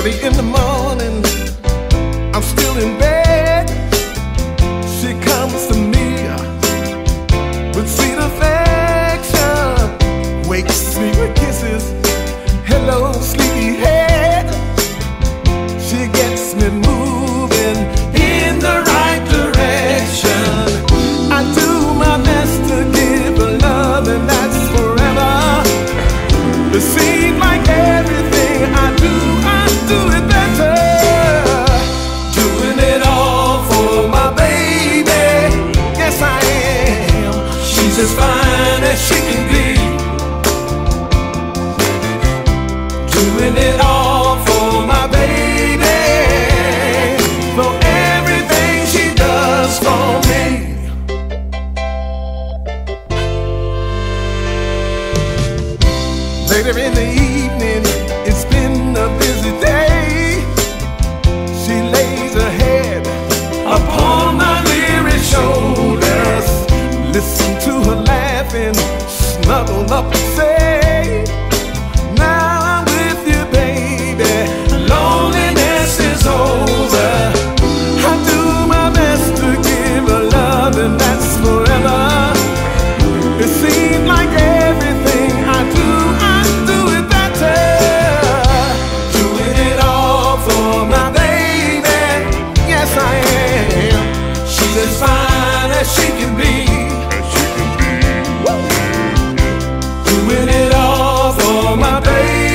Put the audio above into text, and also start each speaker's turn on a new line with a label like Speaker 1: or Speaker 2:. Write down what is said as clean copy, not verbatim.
Speaker 1: Early in the morning, I'm still in bed. She comes to me with sweet affection, wakes me with kisses. Hello, sleepyhead. She gets me moving in the right direction. I do my best to give her love, and that's forever. It seems like everything I do it better. Doing it all for my baby. Yes, I am. She's as fine as she can be. Doing it all for my baby, for everything she does for me. Later in the evening, it's been a busy day. She lays her head upon my weary shoulders. Listen to her laughing, snuggle up and say, now I'm with you, baby. Loneliness is over. I do my best to give her love, and that's forever. It seems like everything I do it better. Doing it all for my baby. Yes, I am. She's as fine as she can be. Doing it all for my baby.